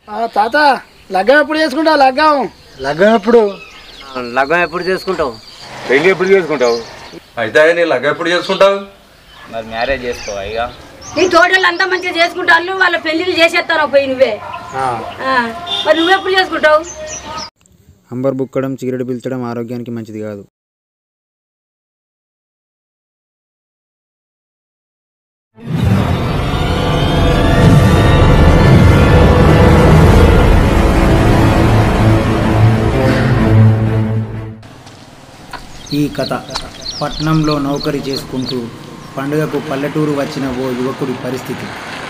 తాత లగ్గం ఎప్పుడు చేసుకుంటావు? లగ్గం ఎప్పుడు చేసుకుంటావు? పెళ్లి ఎప్పుడు చేసుకుంటావు? అయితే నీ లగ్గం ఎప్పుడు చేసుకుంటావు? మరి మ్యారేజ్ చేసుకో ఇక. నీ తోటలు అంతా మంచిగా చేసుకుంటాను, వాళ్ళ పెళ్లిళ్ళు చేసేస్తాను పోయి నువ్వే. మరి నువ్వెప్పుడు చేసుకుంటావు? అంబర్ బుక్కడం, సిగరెట్ పీల్చడం ఆరోగ్యానికి మంచిది కాదు. ఈ కథ పట్నంలో నౌకరీ చేసుకుంటూ పండుగకు పల్లెటూరు వచ్చిన ఓ యువకుడి పరిస్థితి.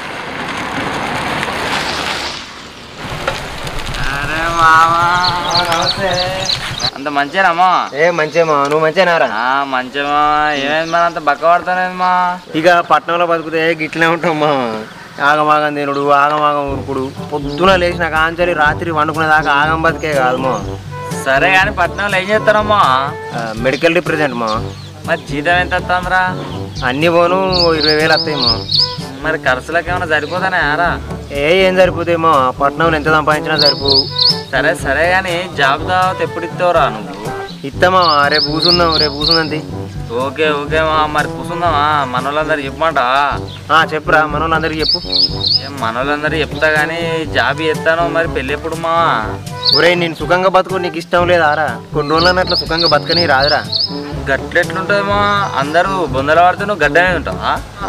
అంత మంచిగానమ్మా? మంచిమా, నువ్వు మంచిగారా? మంచిమా. ఏమైంది మరి అంత బక్క పడతానేమా? ఇక పట్నంలో బతుకుతే గిట్లే ఉంటామ్మా. ఆగమాగం తినుడు, ఆగమాగం ఉరుకుడు, పొద్దున లేచిన కాంచలి రాత్రి వండుకునే దాకా ఆగం బతికే కాదమ్మా. సరే కానీ పట్నంలో ఏం చేస్తారమ్మా? మెడికల్ రిప్రజెంట్ మా. మరి జీతం ఎంత వస్తుందిరా? అన్ని పోను 20,000 వస్తాయమ్మా. మరి ఖర్చులకు ఏమైనా సరిపోతానే యారా? ఏం సరిపోతాయమ్మా, పట్నంలో ఎంత సంపాదించినా సరిపోవు. సరే సరే కానీ జాబ్ దావత్ ఎప్పుడు ఇస్తావురా నువ్వు? ఇస్తామా, రేపు కూర్చుందంతి. ఓకే ఓకేమా. మరి కూర్చుందామా? మనోళ్ళందరికి చెప్పమాట. చెప్పురా, మనోళ్ళందరికి చెప్పు. మనోళ్ళందరికి చెప్తా కానీ జాబ్ చేస్తాను. మరి పెళ్ళి ఎప్పుడు మా? ఒరే, నేను సుఖంగా బతుకు నీకు ఇష్టం లేదారా? కొన్ని రోజులన్నా అట్లా సుఖంగా బతకని రాదురా? గట్లెట్లుంటుందేమో. అందరూ బొందల వాడితే నువ్వు గడ్డ మీద ఉంటావా?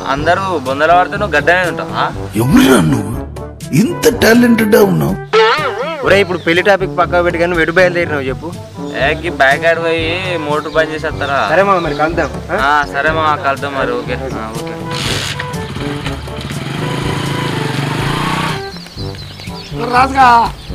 ఎవరురా నువ్వు ఇంత టాలెంటెడ్ ఉన్నావు? ఒరే, ఇప్పుడు పెళ్లి టాపిక్ పక్క పెట్టి కానీ వెడు బయలుదేరినావు చెప్పు. బ్యాక్ ఆడి పోయి మోటార్ పని చేసేస్తారా? సరే మా, మరి కలుద్దాం. సరే మా, కలుద్దాం మరి. Okay okay. రాజుగా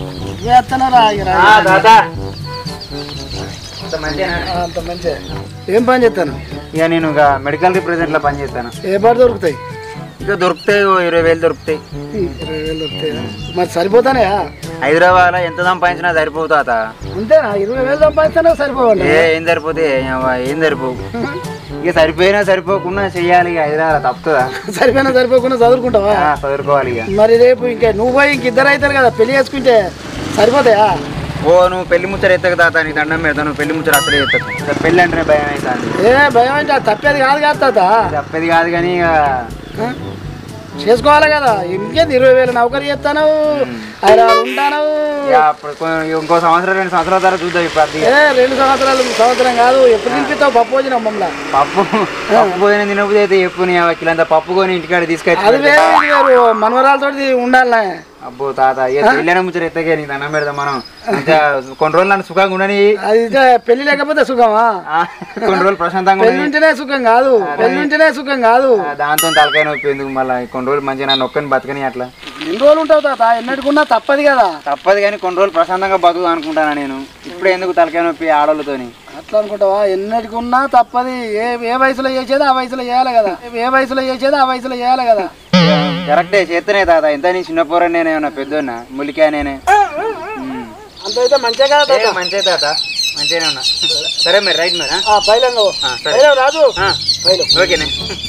అంత మంచి. ఏం పని చేస్తాను? ఇక నేను ఇక మెడికల్ రిప్రజెంట్ లో పని చేస్తాను. ఏ పాటు దొరుకుతాయి? ఇక దొరుకుతాయి, 20,000 దొరుకుతాయి. 20,000 దొరుకుతాయి. మరి సరిపోతానే? హైదరాబాద్ లో ఎంత సంపాదించినా సరిపోతా. అంతేనా? 20,000 సంపాదించినా సరిపోవాలి? ఏం సరిపోతే ఏం సరిపోవు. ఇక సరిపోయినా సరిపోకుండా చెయ్యాలి. ఇక హైదరాబాద్ తప్పుతుందా? సరిపోయినా సరిపోకుండా చదువుకుంటావా? చదువుకోవాలి. ఇక మరి రేపు ఇంకా నువ్వు పోయి ఇద్దరు అవుతారు కదా, పెళ్లి చేసుకుంటే సరిపోతాయా? నువ్వు పెళ్లి ముచ్చర ఎత్తక తాత, నీ దండం పెడతా. నువ్వు పెళ్లి ముచ్చర అసలే ఎత్తకు. పెళ్లి అంటే భయం అవుతుంది. భయం అంటే తప్పేది కాదు తాత. తప్పేది కాదు కానీ ఇక చేసుకోవాలి కదా. ఇంకేంది 20,000 నౌకరీ చేస్తాను, హైదరాబాద్ ఉంటాను. ఇంకో సంవత్సరం 2 సంవత్సరాల తర్వాత చూద్దాం. ఇప్పుడు 2 సంవత్సరం కాదు. ఎప్పుడు తినిపిస్తావు పప్పు భోజనం? అమ్మమ్మ పప్పు భోజనం తినకపోతే అయితే చెప్పు. నీ కిలంతా పప్పు కొని ఇంటికాడ తీసుకెళ్ళి అది వేరు. మనవరాలతో ఉండాలి. అబ్బో తాత, పెళ్ళైనా ముచ్చట ఎత్తగే నీకు దండం పెడతాం. మనం కొన్ని రోజులు నన్ను సుఖంగా ఉండని. అది పెళ్లి లేకపోతే సుఖమా? కొన్ని రోజులు ప్రశాంతంగా ఉంటేనే సుఖం కాదు. దాంతో తలకాయ నొప్పి ఎందుకు? మళ్ళీ కొన్ని రోజులు మంచిగా నన్ను ఒక్కని బతకని. అట్లా ఎన్ని రోజులు ఉంటావు తాత? ఎన్నటికున్నా తప్పదు కదా. తప్పదు కానీ కొన్ని రోజులు ప్రశాంతంగా బతుకు అనుకుంటానా నేను. ఇప్పుడే ఎందుకు తలకాయ నొప్పి ఆడోళ్ళతోని? అట్లా అనుకుంటావా? ఎన్నటికున్నా తప్పది. ఏ వయసులో చేసేది ఆ వయసులో చేయాలి కదా. కరెక్టే, చేస్తేనే తాత. ఎంత నీ చిన్న పోరని నేనేమన్నా పెద్దోన్నా? ములికా నేనే. అంత మంచిగా మంచిగా తాత, మంచిగానే ఉన్నా. సరే మరి రైట్ మరి రాజు. ఓకేనే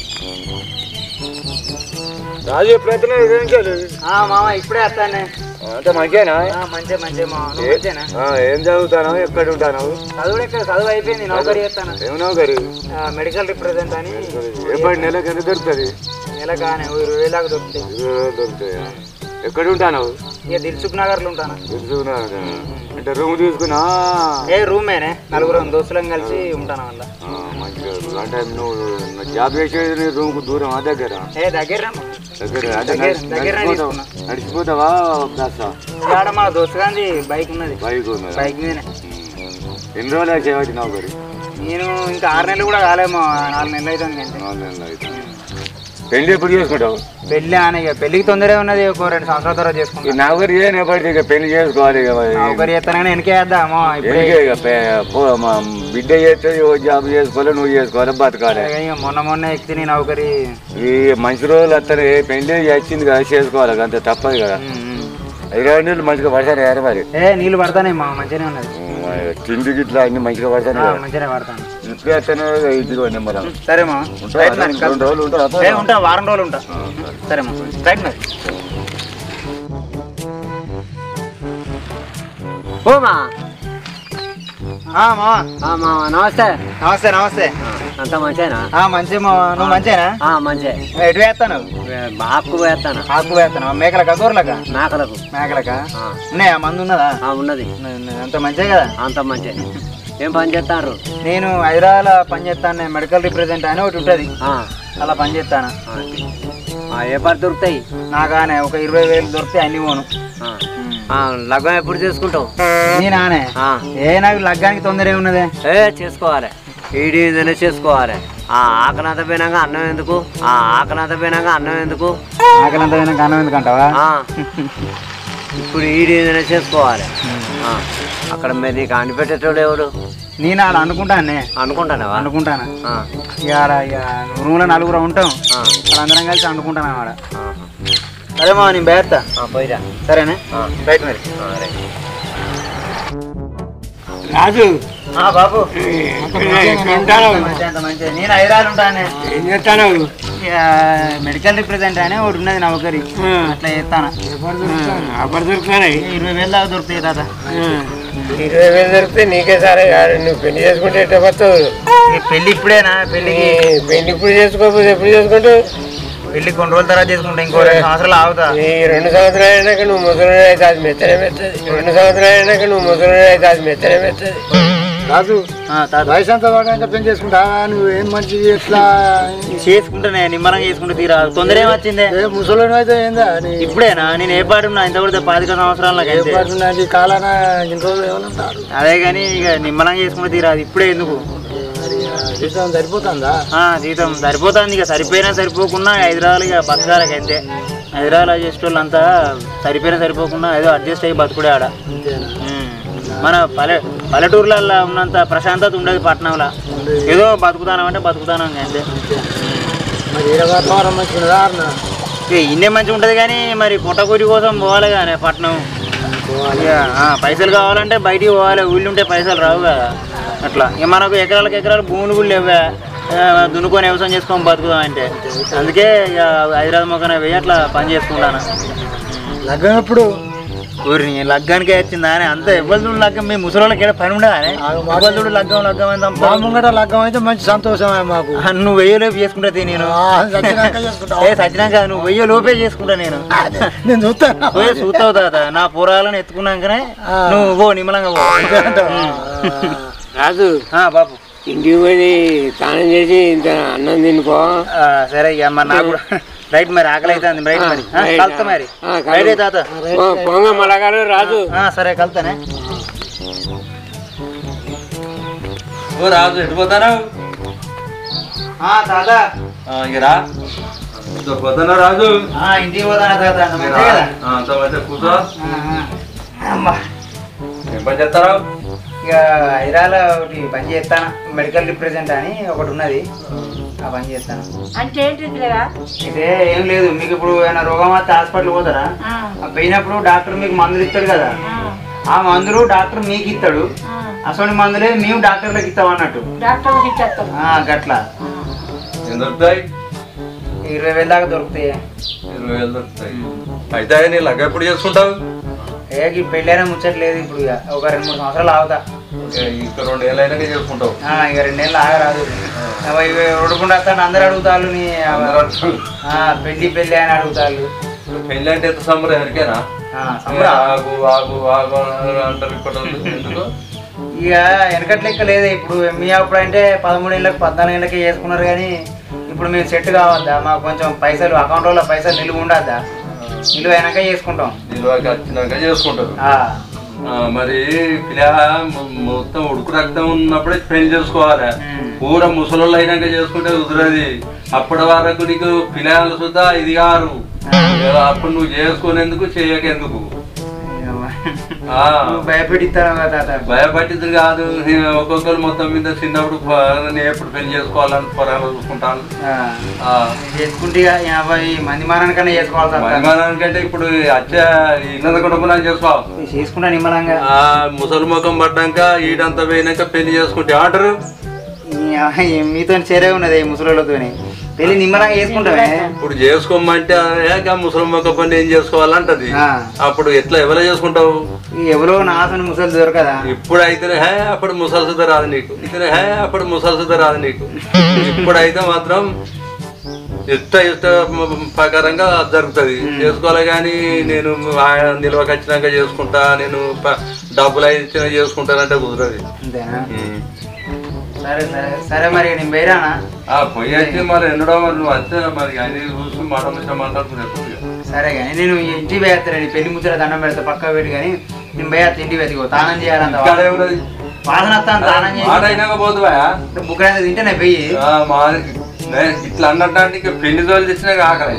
రాజు. ఎప్పుడైతే మామ ఇప్పుడే వస్తానే. అంటే మంచిగా మంచిగా. ఏం చదువుతాను? ఎక్కడ ఉంటాను? చదువు అయిపోయింది. నౌకరీ చేస్తాను. ఏం నౌకరీ? మెడికల్ రిప్రజెంట్ అని. నెలకు ఎంత దొరుకుతుంది? నెలకు 20,000 దాకా దొరుకుతాయి. 20,000 దొరుకుతాయా? ఎక్కడ ఉంటాను? ఇక దిల్సుఖ్ నగర్ లో ఉంటాను. దిల్సుఖ్ నగర్ అంటే రూమ్ తీసుకున్నా? రూమేనే, 4 దోస్తులం కలిసి ఉంటాను. వల్ల మంచిగా. అంటే నువ్వు జాబ్ చేసేది రూమ్ కు దూరం? దగ్గర నడిచిపోతావా? మా దోస్తు గాంధీ బైక్ ఉన్నది. బైక్ మీదనే. ఎన్ని రోజులు చేయవచ్చు నౌకరీ? నేను ఇంకా 6 నెలలు కూడా కాలేమో. 4 నెలలు అవుతుంది. 4 నెలలు అవుతుంది. పెళ్లి ఎప్పుడు చేసుకుంటావు? పెళ్లి ఇక పెళ్లికి తొందరగా ఉన్నది. 2 సంవత్సరాల తర్వాత చేసుకుంటాం. నౌకరీ చేయనప్పటికీ పెళ్లి చేసుకోవాలి. నౌకరీ చేస్తానని వెనకేద్దామో. బిడ్డ చేస్తే జాబ్ చేసుకోవాలి, నువ్వు చేసుకోవాలి, బతకాలి. మొన్న ఎక్కితే నౌకరీ. ఈ మంచి రోజులు వస్తాయి. పెళ్లి వచ్చింది కదా, చేసుకోవాలి. అంతే, తప్పదు కదా. 20 నీళ్ళు మంచిగా పడతాను. మరి నీళ్ళు పడతానే మా మంచిగానే ఉన్నది. తిండి గిట్లా అన్ని మంచిగా పడతాను. మంచిగా పడతాను. ఇప్పుడే వస్తాను. ఇదిగో నెంబర్. సరే మా, 2 రోజులు ఉంటా. వారం రోజులు ఉంటా. సరే మా, రైట్ మరి. ఓమా నమస్తే నమస్తే నమస్తే అంత మంచిగా మంచి నువ్వు మంచిగా మంచిగా ఎటు వేస్తాను ఆకు వేస్తాను ఆకు వేస్తాను మేకలకా గొర్రెలకా మేకలకు మేకలకా ఉన్నాయా మందు ఉన్నదా ఉన్నది అంత మంచిగా కదా అంత మంచి ఏం పని చేస్తారు నేను హైదరాబాద్లో పని చేస్తాను మెడికల్ రిప్రజెంట్ అని ఒకటి ఉంటుంది అలా పని చేస్తాను ఏ పని దొరుకుతాయి నాకానే ఒక 20,000 దొరికితే అన్ని పోను లగ్గం ఎప్పుడు చేసుకుంటావు నేనానే నాకు లగ్గానికి తొందర ఏమున్నదే చేసుకోవాలి ఈడీదనే చేసుకోవాలి ఆకలంత పోయినాక అన్నం ఎందుకు ఆకలంత పోయినాక అన్నం ఎందుకు ఆకలంత పోయినాక అన్నం ఎందుకు అంటావా ఇప్పుడు ఈడీదనే చేసుకోవాలి అక్కడ మీద నీకు అనిపెట్టేటోడు ఎవడు నేను ఆడ అనుకుంటానే అనుకుంటానా ఇక రూమ్లో 4 ఉంటాం అక్కడ అందరం కలిసి అనుకుంటాను ఆడ సరే మా నేను బయట పోయిరా సరేనా బయట మరి రాజు బాబు నేను హైదరాబాద్ ఉంటానే ఏం చేస్తాను మెడికల్ రిప్రజెంట్ అని ఒకటి ఉన్నది నౌకరి అట్లా చేస్తాను అప్పుడు దొరుకుతున్నాయి 20,000 దాకా దొరుకుతాయి తాత 20,000 దొరికితే నీకే సరే నువ్వు పెళ్లి చేసుకుంటే ఎట్లా పోతావు పెళ్లి ఇప్పుడేనా పెళ్లికి పెళ్లి ఇప్పుడు చేసుకోకపోతే ఎప్పుడు చేసుకుంటావు పెళ్లి కొన్ని రోజుల తర్వాత చేసుకుంటా ఇంకో 2 సంవత్సరాలు ఆగుతా ఈ 2 సంవత్సరాలు అయినాక నువ్వు ముసలి అయితే అది మెత్తనే మెత్తది 2 సంవత్సరాలు అయినాక నువ్వు ముసలి అయితే అది మెత్తనే మెత్తది రాజు వయసు అంతా బాగా పెళ్లి చేసుకుంటా నువ్వు ఏం మంచి ఎట్లా చేసుకుంటానే నిమ్మలంగా చేసుకుంటే తీరా తొందర ఏమొచ్చిందే ముసలి అయితే ఏందా ఇప్పుడేనా నేను ఏ పాటు ఉన్నా ఇంత కూడా 15 సంవత్సరాలు కాలాన ఇన్ని రోజులు ఏమన్నా అదే కానీ ఇక నిమ్మలంగా చేసుకుంటే తీరా అది ఇప్పుడే ఎందుకు జీతం సరిపోతుందా జీతం సరిపోతుంది ఇక సరిపోయినా సరిపోకుండా హైదరాబాద్ ఇక బతకాలకి అంతే హైదరాబాద్ చేసేటోళ్ళంతా సరిపోయినా సరిపోకుండా ఏదో అడ్జస్ట్ అయ్యి బతుకుడే ఆడ మన పల్లెటూర్లలో ఉన్నంత ప్రశాంతత ఉండదు పట్టణంలో ఏదో బతుకుతానం అంటే బతుకుతానం అంతే ఇన్నే మంచిగా ఉంటుంది కానీ మరి పుట్టకూరి కోసం పోవాలి కానీ పట్టణం పైసలు కావాలంటే బయటికి పోవాలి ఊళ్ళు ఉంటే పైసలు రావు కదా అట్లా ఇక మనకు ఎకరాలు భూములు కూడా లేవా దున్నుకొని వ్యవసాయం చేసుకొని బతుకుదాం అంటే అందుకే ఇక హైదరాబాద్ మొక్కన పోయి అట్లా పని చేసుకుంటాను లగ్గం ఎప్పుడు ఊరిని లగ్గానికే వచ్చిందా అని అంత ఎవరు లగ్గం మీ ముసలికి ఏదో పని ఉండదా ఎవరు లగ్గం ముంగట లగ్గం అయితే మంచి సంతోషమే మాకు నువ్వు 1000 లోపు చేసుకుంటా నేను సచ్చినాక నువ్వు 1000 లోపే చేసుకుంటా నేను చూస్తాను చూస్తావు తాత నా పురాలను ఎత్తుకున్నాకనే నువ్వు పో నిమ్మలంగా రాజు బాబు ఇంటికి పోయి స్నానం చేసి ఇంత అన్నం తినుకో సరే ఇక మరి నాకు కూడా రైట్ మరి ఆకలి అవుతుంది రైట్ మరి కలుతా మరి రైట్ తాత పొంగ మలగారు రాజు సరే కలుతానే రాజు ఎటుపోతాను తాత ఇరా పోతానా రాజు ఇంటికి పోతానా తాత అంత మంచిగా కూర్చో ఏం పని చేస్తారా ఇక హైదరాబాద్లో ఒకటి పని చేస్తాను మెడికల్ రిప్రజెంట్ అని ఒకటి ఉన్నది ఆ పని చేస్తాను అంటే ఏంటిదిరా అయితే ఏం లేదు మీకు ఇప్పుడు ఏమైనా రోగం వస్తే హాస్పిటల్ పోతారా పోయినప్పుడు డాక్టర్ మీకు మందులు ఇస్తాడు కదా ఆ మందులు డాక్టర్ మీకు ఇస్తాడు అసలు మందులే మేము డాక్టర్లకు ఇస్తాం అన్నట్టు గట్లా దొరుకుతాయి 20,000 దాకా దొరుకుతాయి 20,000 దొరుకుతాయి అయితే నీ లగ్గ ఎప్పుడు చేసుకుంటావు ఈ పెళ్ళైనా ముచ్చట్లేదు ఇప్పుడు ఇక ఒక 2-3 సంవత్సరాలు ఆగుతా ఇంకా 2 ఏళ్ళు అయినాక చేసుకుంటావు ఇక 2 ఏళ్ళు ఆగరాదు ఉడకుండా వస్తాను అందరు అడుగుతాళ్ళు నీ పెళ్ళి అని అడుగుతాళ్ళు పెళ్ళి అంటే ఎంత సంబరం ఎవరికేనా ఆగు ఆగు ఆగు అంటారు ఎందుకు ఇక వెనకట్ లెక్క లేదు ఇప్పుడు మీ అప్పుడు అంటే 13 ఏళ్ళకి 14 ఏళ్ళకి చేసుకున్నారు కానీ ఇప్పుడు మేము సెట్ కావద్దా మాకు కొంచెం పైసలు అకౌంట్లో పైసలు నిలువ ఉండద్దా నిలువ అయినాక చేసుకుంటాం నిలువకి వచ్చినాక చేసుకుంటారు మరి పిల్ల మొత్తం ఉడుకు రక్తం ఉన్నప్పుడే పెళ్లి చేసుకోవాలి పూర ముసలోళ్ళు అయినాక చేసుకుంటే కుదరది అప్పటి వరకు నీకు పిల్లలు సుద్దా ఇది కారు అప్పుడు నువ్వు చేసుకునేందుకు చేయకెందుకు భయపెట్టిస్తాను కదా భయపట్టింది కాదు ఒక్కొక్కరు మొత్తం మీద చిన్నప్పుడు నేను ఎప్పుడు పెళ్లి చేసుకోవాలని పొరాలు చూసుకుంటాను చేసుకుంటే 50 మంది మారానికన్నా చేసుకోవాలి మారానికంటే ఇప్పుడు వచ్చే ఇన్నద కుటుంబం చేసుకోవాలి చేసుకుంటా నిమ్మలంగా ముసలి ముఖం పడ్డాక ఈడంతా పోయినాక పెళ్లి చేసుకుంటే ఆర్డరు మీతో చేరే ఉన్నది ముసలితోని పెళ్లి నిమ్మలంగా చేసుకుంటావే. ఇప్పుడు చేసుకోమంటే ముసలి మొక్క పని ఏం చేసుకోవాలంటది. అప్పుడు ఎట్లా ఎవరో చేసుకుంటావు? ఎవరో నాసని ముసలి దొరకదా? ఇప్పుడు అయితేనే అప్పుడు ముసలి సుధ రాదు నీకు, అప్పుడు ముసలి సుధ రాదు నీకు. ఇప్పుడైతే మాత్రం ఇష్ట ప్రకారంగా జరుగుతుంది, చేసుకోవాలి. కానీ నేను నిల్వ ఖచ్చితంగా చేసుకుంటా, నేను డబ్బులు ఇచ్చిన చేసుకుంటానంటే కుదరదు. సరే సరే సరే మరి నేను పోయిరానా? పోయి మరి ఎన్నడో మరి నువ్వు అంతే మరి అన్ని చూసి మాట మంచిగా మాట్లాడుకునేప్పుడు. సరే కానీ నేను ఇంటికి పోయేస్తాను, పెళ్లి ముచ్చట దండం పెడతా పక్క పెట్టి. కానీ నేను పోయేస్తా ఇంటికి వెతికో, తానం చేయాలంత వాసన వస్తాను. తానం చేసి పోతువా బుక్కడంతా తింటే నేను పోయి ఇట్లా అన్నట్టు ఇంకా పెళ్లి తోలు తెచ్చినా ఆకలి.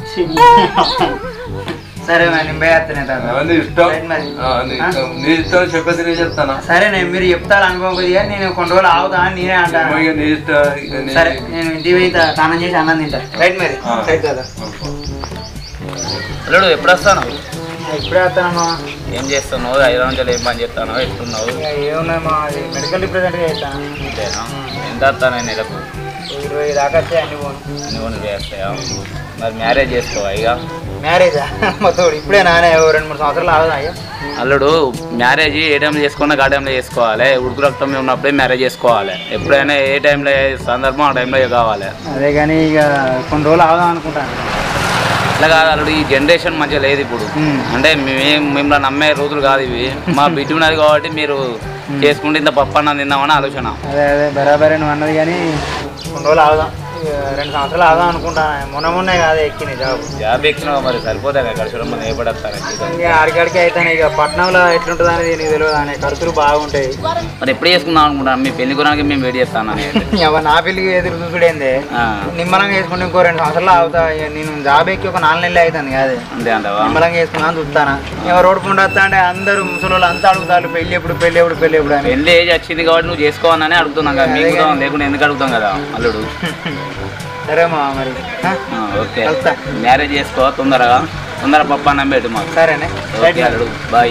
సరే మరి నేను పోయేస్తాను. ఇష్టం నీ ఇష్టం చెప్పేది నేను చెప్తాను. సరే నేను మీరు చెప్తారు అనుభవం కొద్దిగా, నేను కొన్ని రోజులు ఆగుతా అని నేనే అంటాను. నీ ఇష్టం. సరే నేను ఇంటికి పోయి స్నానం చేసి అన్నం తింటా. రైట్ మరి రైట్ కదా. అల్లుడు ఎప్పుడు వస్తాను? ఇప్పుడే వస్తానమ్మా. ఏం చేస్తున్నావు? 5 రోజులు ఏం పని చేస్తాను? ఎట్టున్నావు? ఏమున్నాయమ్మా, అది మెడికల్ రిప్రజెంటేటివ్ చేస్తాను. అంతేనా? ఎంత వస్తాను నెలకు? 20 దాకా వస్తాయి అన్ని పోను. అన్ని పనులు చేస్తాయా? మరి మ్యారేజ్ చేసుకోవా? ఇక మ్యారేజా మొత్తం ఇప్పుడే నానే 2-3 సంవత్సరాలు ఆగుదా? అయ్యా అల్లుడు మ్యారేజ్ ఏ టైంలో చేసుకున్నా ఆ టైంలో చేసుకోవాలి. ఉడుకు రక్తం ఉన్నప్పుడే మ్యారేజ్ చేసుకోవాలి. ఎప్పుడైనా ఏ టైంలో సందర్భం ఆ టైంలో కావాలి. అదే కానీ ఇక కొన్ని రోజులు ఆగుదాం అనుకుంటాను. అట్లా కాదు అల్లుడు, ఈ జనరేషన్ మంచిగా లేదు ఇప్పుడు. అంటే మిమ్మల్ని నమ్మే రోజులు కాదు ఇవి. మా బిడ్డ ఉన్నది కాబట్టి మీరు చేసుకుంటే ఇంత పప్పు అన్నం తిందామని ఆలోచన. అదే అదే బరాబరే నువ్వు అన్నది. కానీ కొన్ని రోజులు ఆగుదాం, 2 సంవత్సరాలు ఆగుదాం అనుకుంటాను. మొన్నే కాదు ఎక్కిన జాబ్ ఎక్కినావు మరి సరిపోతాయి ఖర్చులు మనం ఏపడతారు. ఇక ఆడికాడికి అవుతాను. ఇక పట్టణంలో ఎట్లుంటుంది అనేది నీకు తెలియదు అనే ఖర్చులు బాగుంటాయి. మరి ఎప్పుడు చేసుకుందాం అనుకుంటాను? మీ పెళ్లి కొనడానికి మేము వెయిట్ చేస్తాను. నా పెళ్లికి ఎదురు చూసుడేందే, నిమ్మలంగా చేసుకుంటే ఇంకో 2 సంవత్సరాలు ఆగుతా. నేను జాబ్ ఎక్కి ఒక 4 నెలలు అవుతుంది కాదు. అంతే అంటావా? నిమ్మలంగా చేసుకున్నాను చూస్తానా. ఏమో రోడ్డు పండు వస్తా అంటే అందరూ ముసలి అంతా అడుగుతారు పెళ్లి ఎప్పుడు పెళ్లి ఎప్పుడు పెళ్లి ఎప్పుడు అని. పెళ్లి ఏజ్ వచ్చింది కాబట్టి నువ్వు చేసుకోవాలని అడుగుతున్నాం కదా, మీకు లేకుండా ఎందుకు అడుగుతాం కదా అల్లుడు. సరేమా మరి ఓకే, మ్యారేజ్ చేసుకో తొందర పప్పు అన్నం పెట్టు మాకు. సరేనే ఓకే అల్లుడు, బాయ్.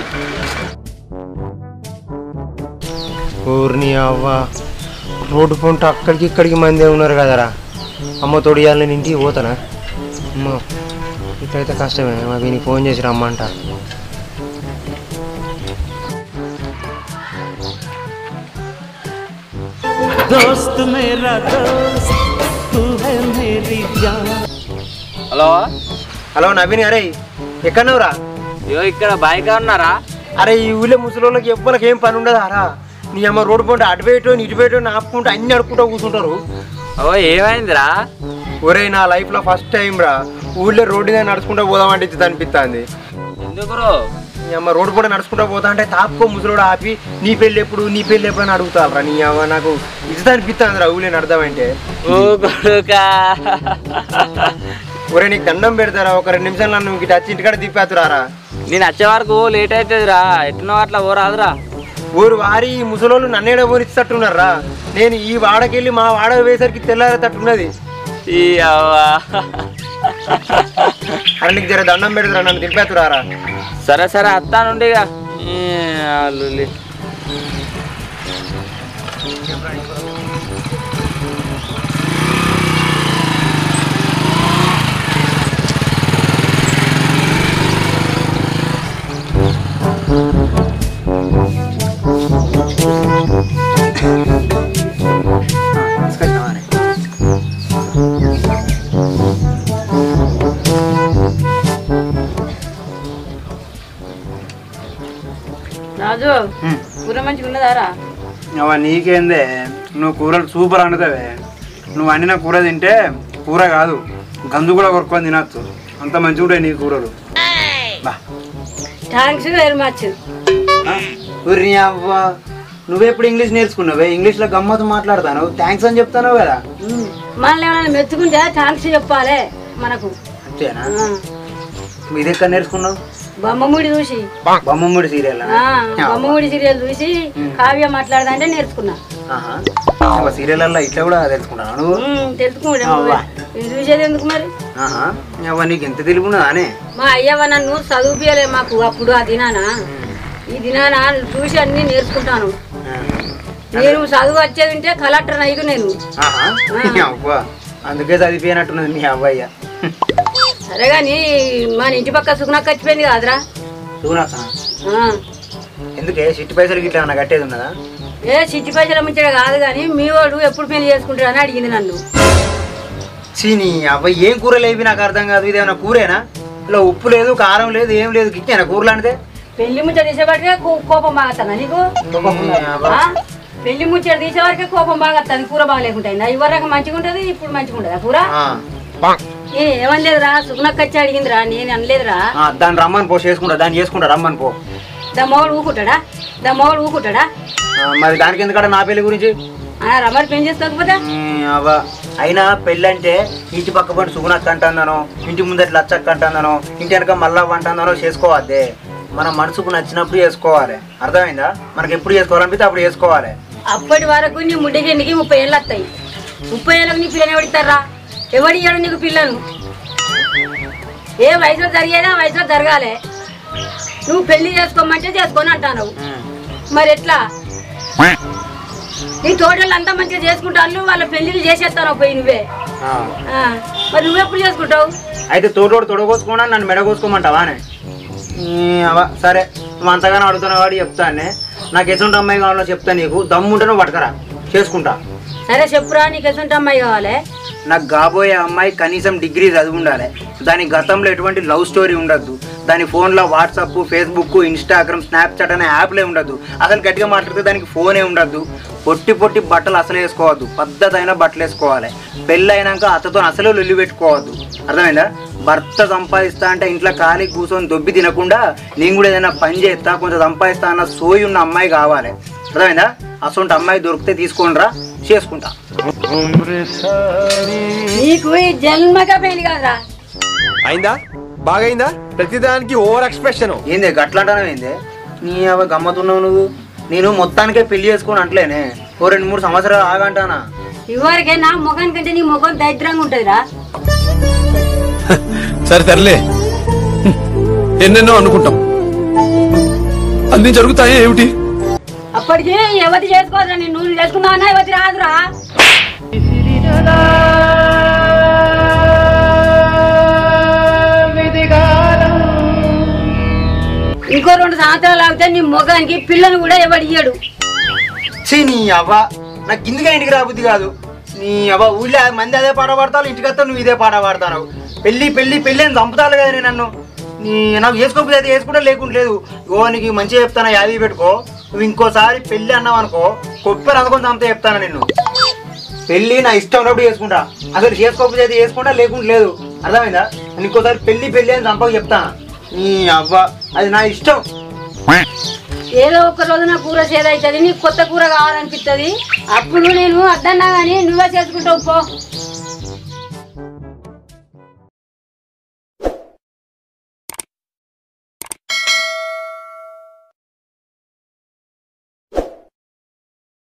ఊరిని అవ్వ రోడ్డు పంట అక్కడికి ఇక్కడికి మంది ఉన్నారు కదరా. అమ్మ తొడియాలి నేను ఇంటికి పోతానా? అమ్మ ఇట్లయితే కష్టమే. మా వీనికి ఫోన్ చేసి రమ్మంట. హలో హలో నవీన్, అరే ఎక్కడన్నావురా? ఇక్కడ బాయ్గా ఉన్నారా? అరే ఈ ఊళ్ళో ముసలికి ఎవ్వరికి ఏం పని ఉండదు అరా. నీ అమ్మ రోడ్డు పంట అటు పెట్టు ఇటు పెట్టు ఆపుకుంటూ అన్ని అడుక్కుంటూ కూర్చుంటారు. ఏమైందిరా? ఒరే నా లైఫ్లో ఫస్ట్ టైం రా ఊళ్ళో రోడ్డు మీద నడుచుకుంటూ పోదామంటే ఇది అనిపిస్తుంది. ఎందుకు నీ అమ్మ రోడ్డు కూడా నడుచుకుంటూ పోతా అంటే తాపుకో ముసలోడు ఆపి నీ పెళ్ళి ఎప్పుడు అని అడుగుతారా. నీ అమ్మ నాకు ఇది అనిపిస్తుంది రా ఊళ్ళో నడదామంటే. ఒరే నీకు దండం పెడతారా, ఒక 2 నిమిషాలు నన్ను ఇంక టచ్ ఇంటికాడ తిప్పేస్తురారా. నేను వచ్చే వరకు లేట్ అవుతుంది రా, ఎట్నో అట్లా ఓరాదురా. ఊరు వారి ముసలోళ్ళు నన్నేడ పోనిచ్చేటట్టున్నారా. నేను ఈ వాడకెళ్ళి మా వాడ వేసరికి తెల్లారేటట్టున్నది. అరే నీకు జర దండం పెడతారా, నన్ను తిప్పేస్తురారా. సరే సరే అత్తానుండి. రాజు కూర మంచిగా ఉన్నదారా? నీకేందే, నువ్వు కూరలు సూపర్ వండుతావే. నువ్వు వండిన కూర తింటే కూర కాదు గంజు కూడా కొరుక్కొని తినచ్చు, అంత మంచిగా ఉంటాయి నీ కూరలు. Thanks very much. నువ్వెప్పుడు ఇంగ్లీష్ నేర్చుకున్నావే? ఇంగ్లీష్లో గమ్మత్తు మాట్లాడతాను, థ్యాంక్స్ అని చెప్తాను కదా. మనల్ని ఏమైనా మెచ్చుకుంటే థ్యాంక్స్ చెప్పాలి మనకు. అంతేనా? ఇది ఎక్కడ నేర్చుకున్నావు? బొమ్మముడి చూసి. బొమ్మముడి సీరియల్? బొమ్మముడి సీరియల్ చూసి కావ్య మాట్లాడదంటే నేర్చుకున్నా. సీరియల్ ఇట్లా కూడా తెలుసుకున్నాను నువ్వు? తెలుసుకుంటా, చూసేది ఎందుకు మరి. నీకు ఎంత తెలుగున్నదా అనే? మా అయ్యవ నన్ను చదువుపియలే మాకు అప్పుడు. ఆ దినానా ఈ దినానా చూసి అన్ని నేర్చుకుంటాను. నేను చదువు వచ్చేది ఉంటే కలెక్టర్ అయ్యి నేను. అందుకే చదివిపోయినట్టున్నది మీ అవ్వయ్య. సరే కానీ మన ఇంటి పక్క సుగుణక్క వచ్చిపోయింది కాదురా. సుగుణక్క ఎందుకే సిట్టి పైసలకి ఇట్లా ఏమన్నా కట్టేది ఉన్నదా? ఏ సిట్టి పైసల ముంచడం కాదు కానీ మీ వాడు ఎప్పుడు పెళ్లి చేసుకుంటాడని అడిగింది నన్ను. చీని అబ్బాయి ఏం కూరలు అయిపోయి నాకు అర్థం కాదు. ఇదేమన్నా కూరేనా? ఇలా ఉప్పు లేదు, కారం లేదు, ఏం లేదు, కిచ్చేనా కూరలు అంటే? పెళ్లి ముచ్చట తీసేవాడికే కోపం బాగుతుందా నీకు? పెళ్లి ముచ్చట తీసేవాడికే కోపం బాగుతుంది. కూర బాగలేకుంటాయి. ఇవరకు మంచిగా ఉంటుంది, ఇప్పుడు మంచిగా ఉంటుందా కూర? ఏమనలేదురా, సుగుణక్క వచ్చి అడిగిందిరా, నేను అనలేదురా. దాన్ని రమ్మని పో, చేసుకుంటా, దాన్ని చేసుకుంటా, రమ్మని పో. దా మొగడు ఊకుంటాడా? మరి దానికి ఎందుకంటే నా పెళ్లి గురించి రమ్మని పెళ్లి చేసుకోకపోతే అయినా పెళ్ళి అంటే ఇంటి పక్క పడి సుగుణక్క అంటుందనో, ఇంటి ముందర లచ్చక్క అంటుందనో, ఇంటి వెనక మల్లవ్వ అంటుందనో చేసుకోవద్దే. మన మనసుకు నచ్చినప్పుడు చేసుకోవాలి. అర్థమైందా? మనకి ఎప్పుడు చేసుకోవాలనిపిస్తే అప్పుడు చేసుకోవాలి. అప్పటి వరకు నీ ముడ్డికి 30 ఏళ్ళు వస్తాయి. 30 ఏళ్ళకి నీ పిల్లని ఎవడిస్తారా? ఎవడియ్యాడు నీకు పిల్లను? ఏ వయసులో జరిగేదా వయసులో జరగాలి. నువ్వు పెళ్లి చేసుకోమంటే చేసుకొని అంటావు. మరి ఎట్లా? నీ తోటలు అంతా మంచిగా చేసుకుంటాను, వాళ్ళ పెళ్లిళ్ళు చేసేస్తాను పోయి నువ్వే. మరి నువ్వెప్పుడు చేసుకుంటావు? అయితే తోటోడు తొడగోసుకోకుండా నన్ను మెడగోసుకోమంటావా? సరే, నువ్వు అంతగానో అడుగుతున్న వాడు చెప్తానే. నాకు ఎటువంటి అమ్మాయి కావాలో చెప్తా. నీకు దమ్ముంటే నువ్వు పట్టుకరా, చేసుకుంటా. సరే చెప్పురా, నీకు ఎటువంటి అమ్మాయి కావాలి? నాకు కాబోయే అమ్మాయి కనీసం డిగ్రీ చదివి ఉండాలి. దాని గతంలో ఎటువంటి లవ్ స్టోరీ ఉండద్దు. దాని ఫోన్లో వాట్సాప్, ఫేస్బుక్, ఇన్స్టాగ్రామ్, స్నాప్చాట్ అనే యాప్లే ఉండద్దు. అసలు గట్టిగా మాట్లాడితే దానికి ఫోనే ఉండద్దు. పొట్టి బట్టలు అసలు వేసుకోవద్దు. పద్ధతి అయిన బట్టలు వేసుకోవాలి. పెళ్ళి అయినాక అతతో అసలు లొల్లి పెట్టుకోవద్దు. అర్థమైందా? భర్త సంపాదిస్తా అంటే ఇంట్లో ఖాళీ కూర్చొని దొబ్బి తినకుండా నేను కూడా ఏదైనా పని చేస్తా, కొంచెం సంపాదిస్తా అన్న సోయి ఉన్న అమ్మాయి కావాలి. అర్థమైందా? అసలు అమ్మాయి దొరికితే తీసుకోండిరా, చేసుకుంటా. నీకు ఈ జన్మగా పెళ్లి కాదురా. అయిందా? బాగైందా? ప్రతిదానికి ఓవర్ ఎక్స్ప్రెషన్ ఏంది గట్లంటావు? ఏంది నీ అవ గమ్మతున్నావు నువ్వు? నేను మొత్తానికే పెళ్లి చేసుకుని అంటలేనే, ఓ 2-3 సంవత్సరాలు ఆగంటానా? ఇవరికే నా ముఖం కంటే నీ ముఖం దరిద్రంగా ఉంటుందిరా. సరే తరలే, ఎన్నెన్నో అనుకుంటాం, అన్ని జరుగుతాయి ఏమిటి? అప్పటికి ఎవరి చేసుకోవద్దురా. నువ్వు చేసుకున్నావన్నా ఎవరి రాదురా. ఇంకో 2 సంవత్సరాలు ఆగితే నీ మొగానికి పిల్లని కూడా ఎవడు ఇయ్యడు. నీ అవ్వ నాకు కిందిగా ఇంటికి రాబుద్ది కాదు. నీ అవ్వ ఊళ్ళో మంది అదే పాట పాడతావు, ఇంటికి వస్తావు నువ్వు ఇదే పాట పాడతావు. పెళ్ళి అని చంపుతాను కదా నన్ను. నాకు వేసుకోకపోతే అయితే వేసుకుంటా, లేకుండా లేదు. నీకు మంచిగా చెప్తాను, యాదీ పెట్టుకో. నువ్వు ఇంకోసారి పెళ్ళి అన్నావు అనుకో, కొప్పని అందుకొని చంపుతా చెప్తాను నిన్ను. పెళ్ళి నా ఇష్టం ఉన్నప్పుడు చేసుకుంటా, అసలు చేసుకోకపోతే అయితే వేసుకుంటా, లేకుండా లేదు. అర్థమైందా? ఇంకోసారి పెళ్ళి అని చంపక చెప్తాను. నీ అవ్వ అది నా ఇష్టం. ఏదో ఒక రోజు నా కూర చేదవుతుంది, నీకు కొత్త కూర కావాలనిపిస్తుంది. అప్పుడు నేను అద్దన్నా కానీ నువ్వే చేసుకుంటావు పో.